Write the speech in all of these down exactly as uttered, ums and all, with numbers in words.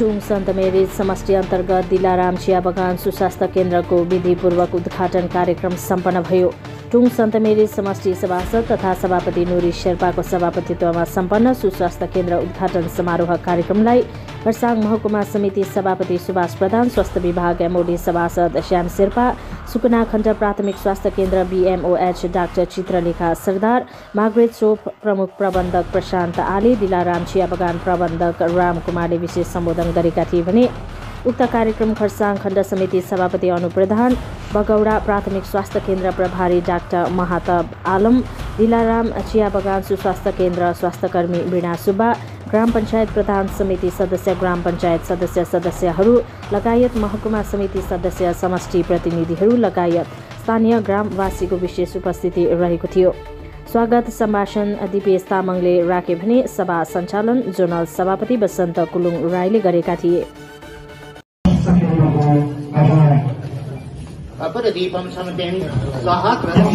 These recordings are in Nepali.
टुङ सन्त मेरिज समष्टि अन्तर्गत दिलाराम चिया बगान सुस्वास्थ्य केन्द्रको विधिपूर्वक उद्घाटन कार्यक्रम सम्पन्न भयो। टुङ सन्त मेरिज समष्टि सभासद तथा सभापति नुरी शेर्पाको सभापतित्वमा सम्पन्न सुस्वास्थ्य केन्द्र उद्घाटन समारोह कार्यक्रमलाई खरसाङ महकुमा समिति सभापति सुभाष प्रधान, स्वास्थ्य विभाग एमओडी सभासद श्याम शेर्पा, सुकुना खण्ड प्राथमिक स्वास्थ्य केन्द्र BMOH doctor Chitralekha Sardar, Margaret सोप प्रमुख प्रबन्धक प्रशान्त आले, दिलाराम चिया बगान प्रबन्धक राम कुमारले विशेष सम्बोधन गरेका थिए भने उक्त कार्यक्रम खरसाङ खण्ड समिति सभापति अनु प्रधान, बगौडा प्राथमिक स्वास्थ्य केन्द्र प्रभारी डाक्टर महातब आलम, दिलाराम चिया बगान सुस्वास्थ्य केन्द्र स्वास्थ्यकर्मी वीणा सुब्बा, ग्राम पञ्चायत प्रधान समिति सदस्य, ग्राम पञ्चायत सदस्य सदस्यहरू लगायत महकुमा समिति सदस्य, समष्टि प्रतिनिधिहरू लगायत स्थानीय ग्रामवासीको विशेष उपस्थिति रहेको थियो। स्वागत सम्भाषण दिपेश तामाङले राखे भने सभा सञ्चालन जोनल सभापति बसन्त कुलुङ राईले गरेका थिए। अपरदीपम समतेन स्वाहा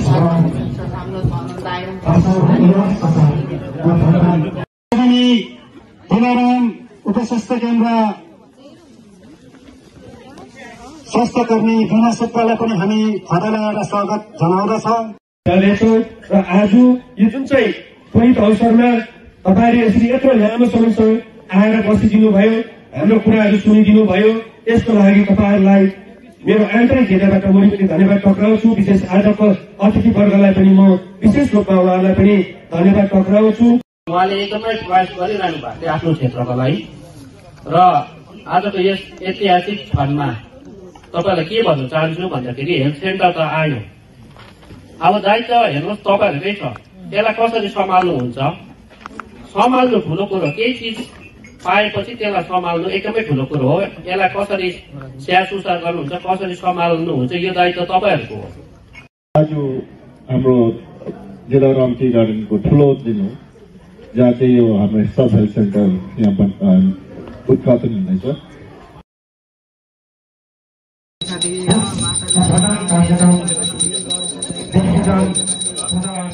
दिलाराम उपस्वास्थ्य केन्द्र स्वास्थ्यकर्मी वीणा सुब्बालाई पनि हामी खाता लगाएर स्वागत जनाउँदछौँ। र आज यो जुन चाहिँ त्वरित अवसरमा तपाईँले यसरी यत्रो लामो समयसम्म आएर बसिदिनु भयो, हाम्रो कुराहरू सुनिदिनु भयो, यसको लागि तपाईँहरूलाई मेरो आन्तरिक हृदयबाट म पनि धन्यवाद टक्राउँछु। विशेष आजको अतिथिवर्गलाई पनि म विशेष रूपमा उहाँलाई पनि धन्यवाद टक्राउँछु। उहाँले एकदमै प्रयास गरिरहनु भएको थियो आफ्नो क्षेत्रको लागि र आजको यस ऐतिहासिक क्षणमा तपाईँलाई के भन्न चाहन्छु भन्दाखेरि हेल्थ सेन्टर त आयो, अब दायित्व हेर्नुहोस् तपाईँहरूकै छ, यसलाई कसरी सम्हाल्नुहुन्छ। सम्हाल्नु ठुलो कुरो, केही चिज पाएपछि त्यसलाई सम्हाल्नु एकदमै ठुलो कुरो हो। यसलाई कसरी स्याहार सुसार गर्नुहुन्छ, कसरी सम्हाल्नुहुन्छ, यो दायित्व तपाईँहरूको हो। आज हाम्रो दिलाराम टी गार्डनको ठुलो दिन हो, जहाँ चाहिँ यो हाम्रो सब हेल्थ सेन्टर यहाँ उद्घाटन हुँदैछ।